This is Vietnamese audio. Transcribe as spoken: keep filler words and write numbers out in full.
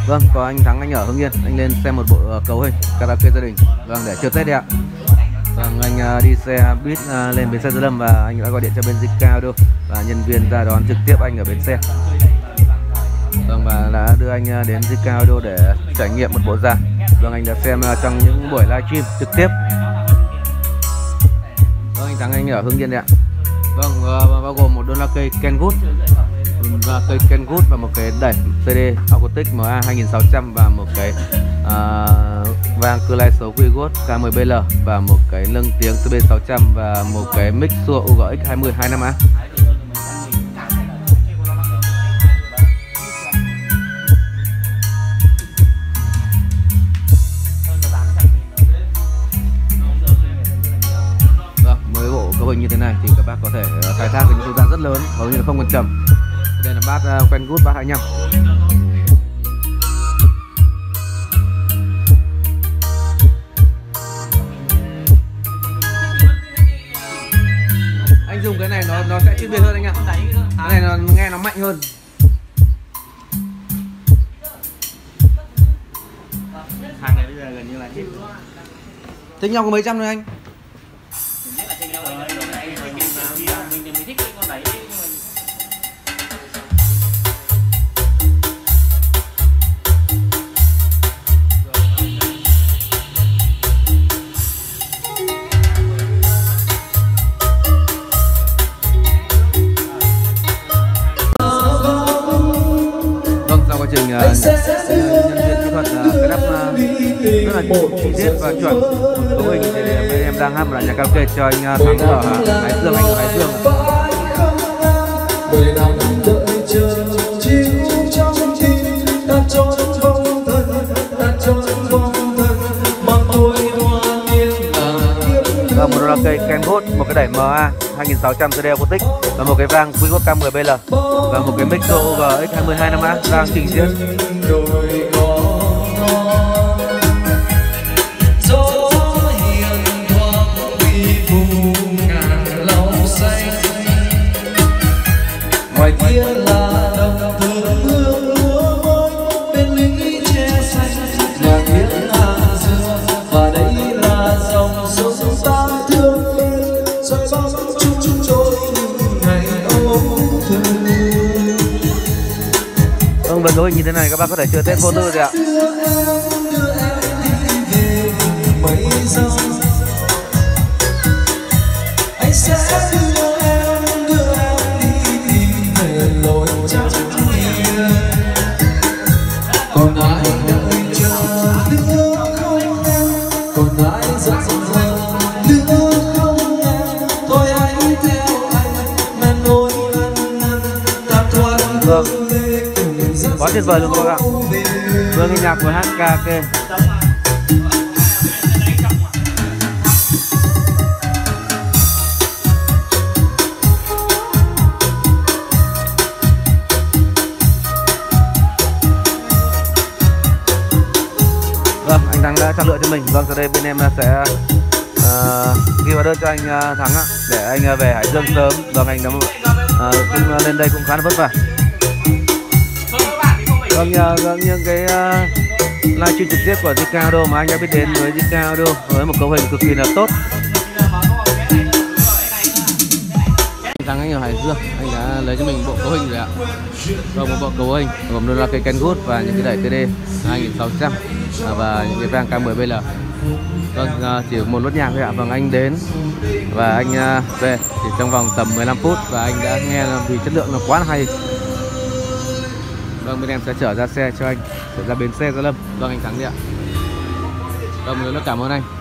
Vâng, có anh Thắng, anh ở Hưng Yên, anh lên xem một bộ uh, cấu hình karaoke gia đình. Vâng, để chưa Tết đấy ạ. Vâng, anh uh, đi xe buýt uh, lên bến xe Gia Lâm và anh đã gọi điện cho bên Zika Audio và nhân viên ra đón trực tiếp anh ở bến xe. Vâng, và đã đưa anh uh, đến Zika Audio để trải nghiệm một bộ dàn. Vâng, anh đã xem uh, trong những buổi livestream trực tiếp. Vâng, anh Thắng, anh ở Hưng Yên đấy ạ. Vâng, uh, bao gồm một đôi loa cây Kenwood và cây Kenwood và một cái đẩy xê đê Acoustic em a hai nghìn sáu trăm và một cái uh, vang cưa lai số Wigot K mười B L và một cái nâng tiếng xê bê sáu trăm và một cái mic Shure U G X hai mươi hai mươi lăm A. Vâng, với bộ cấu hình như thế này thì các bác có thể khai thác với những không gian rất lớn, hầu như là không cần trầm. Đây là bát uh, Kenwood bát hai mươi lăm. Anh dùng cái này nó nó sẽ chuyên biệt hơn anh ạ. Cái này nó nghe nó mạnh hơn. Hàng này bây giờ gần như là hết. Tính nhau có mấy trăm thôi anh? Trình uh, nhân viên kỹ thuật uh, cái đắp uh, rất là chi tiết và chuẩn cấu hình thì bên em đang hát một nhà karaoke cho anh uh, Thắng ở uh, Hải Dương, anh ở Hải Dương. Và một loa cây Kenwood, một cái đẩy em a hai nghìn sáu trăm xê đê Acoustic và một cái vang Wigot K mười B L và một cái mic Shure U G X hai mươi hai mươi lăm A đang trình diễn. Ngoài kia là đồng thường hương lúa mới bên lũy tre xanh là tiếng Hà Dương và đây là dòng sông ta thương lên rồi bao chung trôi những ngày âu thơ. Vâng, với cấu hình như thế này các bác có thể chơi Tết vô tư rồi ạ. Anh sẽ đưa em đưa em đi tìm về lối trắng hiền. Còn ai đợi chờ nữa không em, còn ai dặn dò nữa không em. Thôi hãy theo anh mà nỗi ân ân ta thoát. Vâng, quá tuyệt vời luôn các bạn. Vừa nghe nhạc vừa hát karaoke. Vâng, anh Thắng đã chọn lựa cho mình. Vâng, sau đây bên em sẽ uh, ghi vào đơn cho anh uh, Thắng ạ, để anh uh, về Hải Dương sớm. Vâng, anh đã uh, cũng uh, lên đây cũng khá là vất vả. Vâng, nhờ những cái uh, livestream trực tiếp của Zika Audio mà anh đã biết đến với Zika Audio với một cấu hình cực kỳ là tốt. Anh Thắng, anh ở Hải Dương, anh đã lấy cho mình bộ cấu hình rồi ạ. Vâng, một bộ cấu hình gồm đôi loa cây Kenwood và những cái đẩy xê đê hai nghìn sáu trăm và những cái vang K mười B L. Vâng, chỉ một nốt nhạc thôi ạ. Vâng, anh đến và anh về chỉ trong vòng tầm mười lăm phút và anh đã nghe vì chất lượng nó quá là hay. Vâng, bên em sẽ chở ra xe cho anh, chở ra bến xe Gia Lâm. Vâng, anh Thắng đi ạ. Vâng, rất là cảm ơn anh.